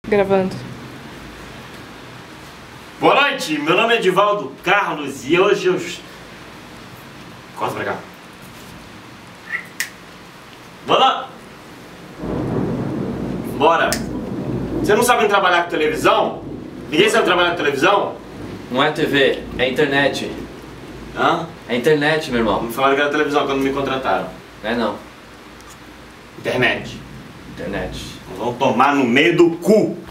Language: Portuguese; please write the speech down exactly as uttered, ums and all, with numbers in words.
Gravando. Boa noite, meu nome é Edivaldo Carlos e hoje eu... Corta pra cá. Vamos lá! Bora! Você não sabe trabalhar com televisão? Ninguém sabe trabalhar com televisão? Não é T V, é internet. Hã? É internet, meu irmão. Me falaram que era televisão quando me contrataram. Não é não. Internet. Internet. Vão tomar no meio do cu!